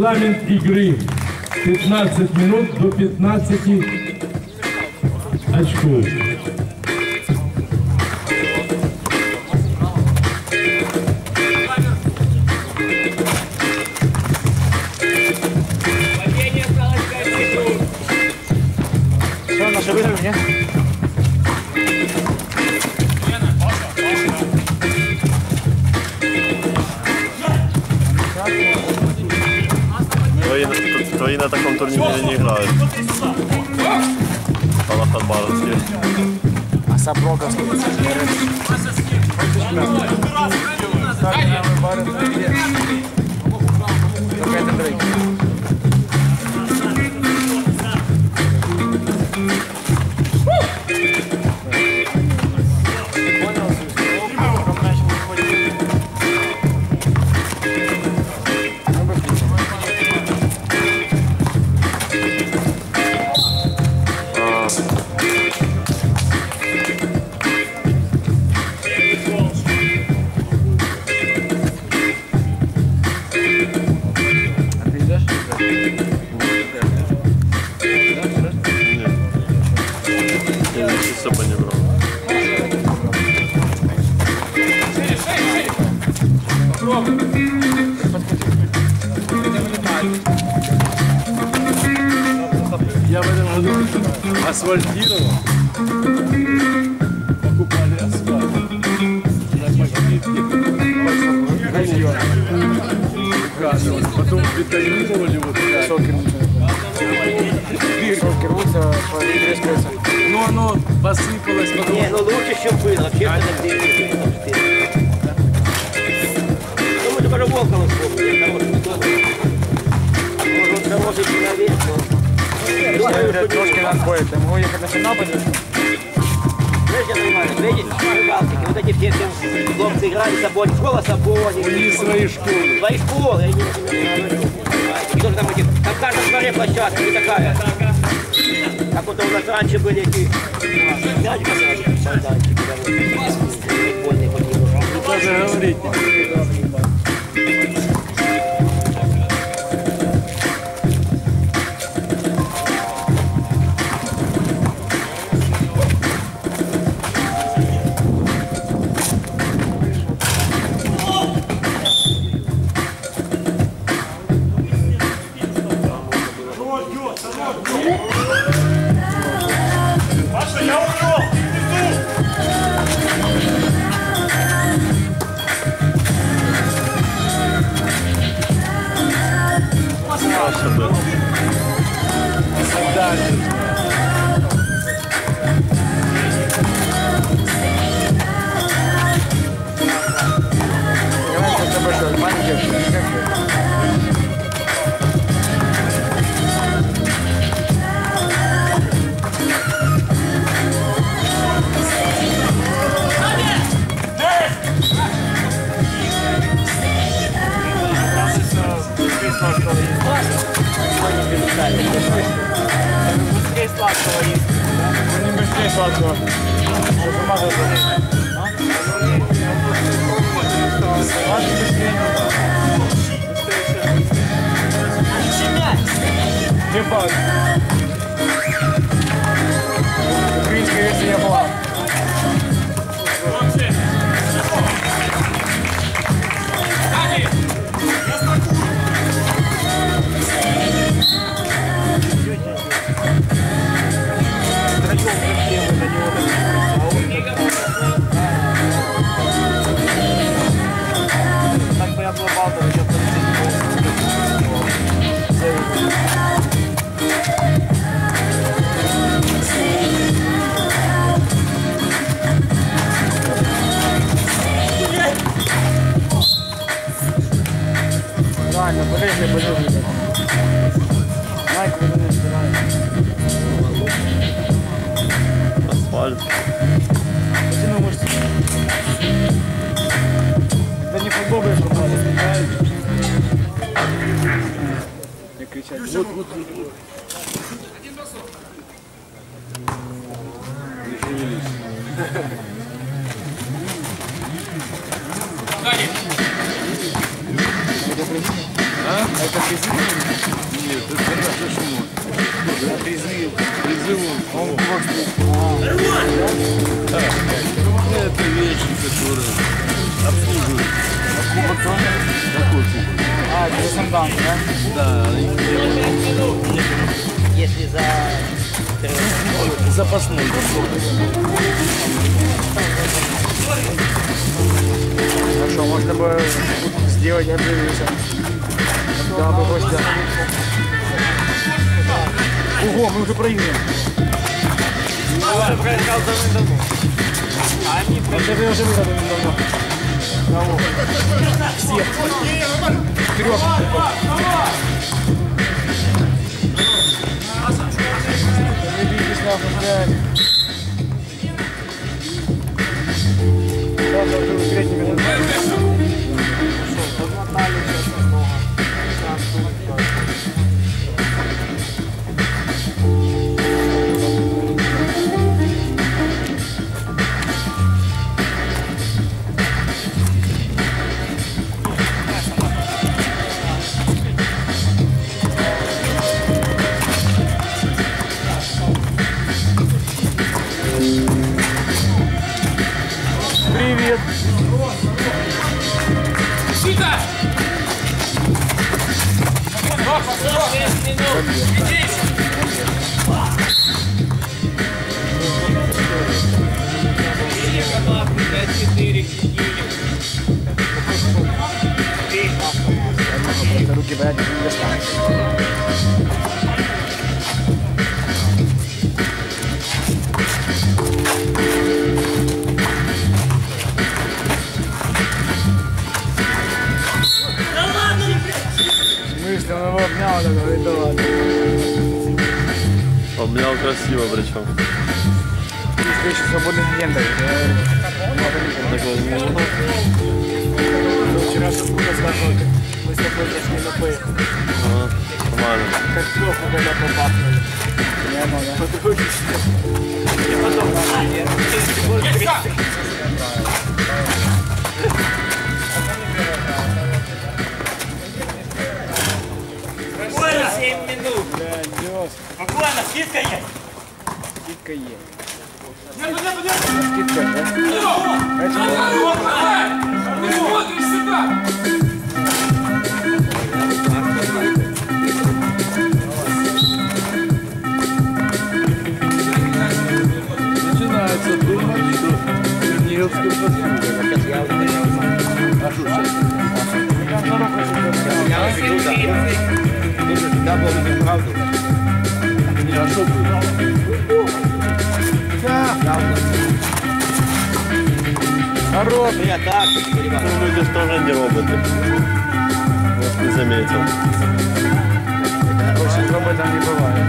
Регламент игры 15 минут до 15 очков. Все, наши выиграли, нет? Твои на таком турнире не играют. Палахат-Баровский. А Сапроковский. Только это тройка. Я в этом году асфальтировал, покупали асфальт на магнитке, потом бетонировали вот так. Сокер рвутся, трескаются. Ну оно посыпалось, потом... Не, ну лучше, чем было, вообще это ну мы только Волкова вспомнили, хороший человек, но... Трошки надходит. Я могу ехать на финал пойдешь? Знаешь, я нормально, видите, в Балтике, вот эти все хлопцы играли, Сабоник, школа Сабоник. У них свои школы. Свои школы, я не говорю. Кто же там эти, там в каждом дворе площадка, не такая. Как вот у нас раньше были эти... Даже говорить не Быстрее сладкого есть. Не быстрее сладкого. Где факт? Украинская версия была. Так бы я был балдом, я правильно, полезли. Майк, вы не собираете. Асфальт. Потяну мышцы. Это не футбол, что надо, понимаете? Не кричать. Вот. Не шевелись. А? Это физически? Это вещи, которые обслуживают. Кубок тоже? Какой кубок? Это сандан, да? Да, Если за... запасной. Хорошо, можно бы сделать отживиться. Да, бы гостя. Ого, мы уже проиграли. Я проиграл давно. Вообще я уже выиграл давно. Кого? Всех. Вперед. Заберитесь нахуй, блядь. Сейчас я уже третий минут. Подмотали сейчас немного. Привет! Сюда! Руки брать не достанешь. Мысленно его обнял, так говорит, да ладно. Обнял красиво причем. Встреча свободных агентов. Так вот, Вчера Шукуна сказал, мы с тобой зашли на П. нормально. Как плохо, когда попахнули. Прямо, да? И потом, Буквально 7 минут. блядь, Диос. Буквально, скидка есть. Скидка есть. Нет, нет, нет! Скидка, да? Ты смотришь сюда! Начинается думать, что Черниговскую посуду. А что сейчас? Я веду, да. Нужно всегда помнить правду. Не, а что будет? Народ! Я так, понимаю. Ну, люди же тоже не роботы. Вот не заметил. Больше роботов не бывает.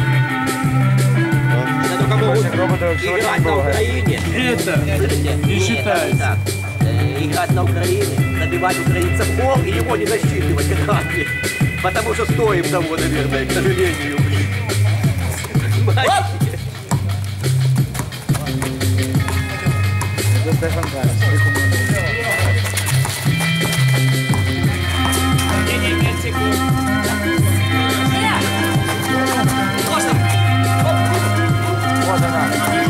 Я только могу Больше роботов вообще играть не на бывает. Украине. Это Слышите? не считается. Играть на Украине, забивать украинцев гол и его не засчитывать, как Англия. Потому что стоим того, наверное, к сожалению. Понимаете? Это Стефан Карас. Вот она.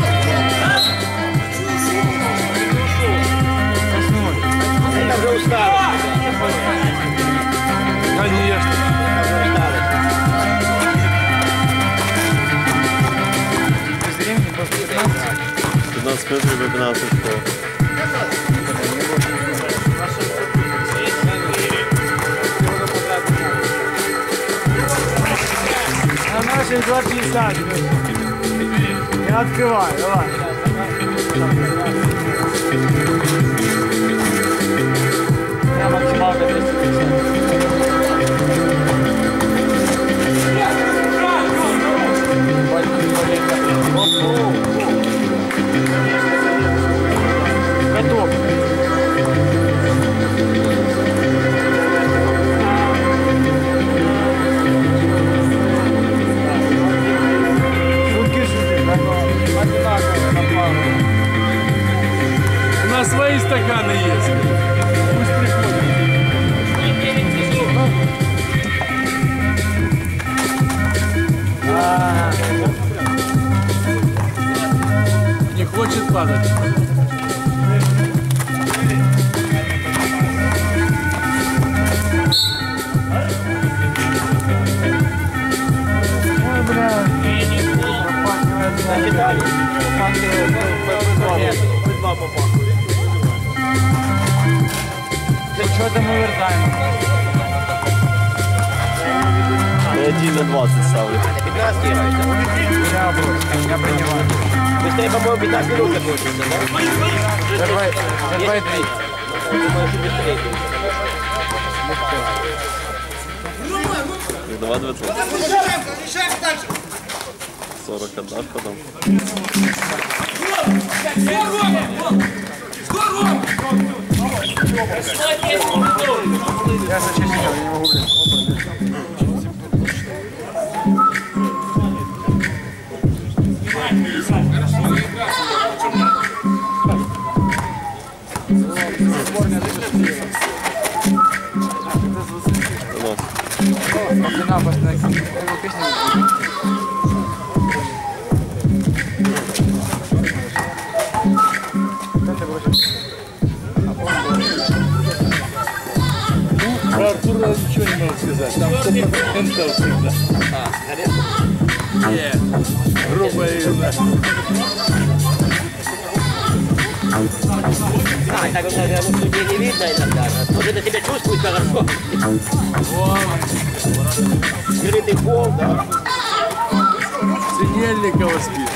Это уже усталость. конечно. Без времени просто 15. 15 минут либо 15 школ. На наших 2,50. Не открывай, давай. Я максималка 250. Готов. Шутки шутки, одинаково на пару. У нас свои стаканы есть. Пусть приходят. падать. Що там ми вертаємо? 1-20 ставлю. 15 играешь, да? Я приймаю. Быстрее, по-моему, 15 минут закончится, да? Давай 3. Думаю, что быстрее. 2-20. 40 отдашь потом. Я зачистил, я не могу, Про Артура ничего не могу сказать. Там 100% всегда. Грубая игра. Так вот, наверное, в студии не видно иногда. Может, это себя чувствует хорошо. Скрытый пол, да. Синельника воспитывает.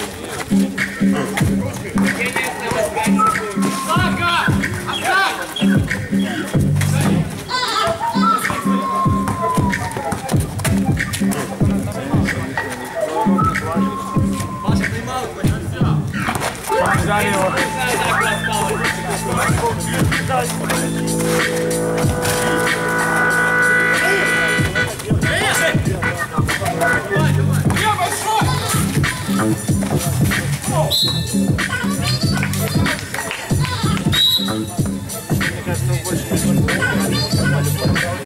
Взяли его.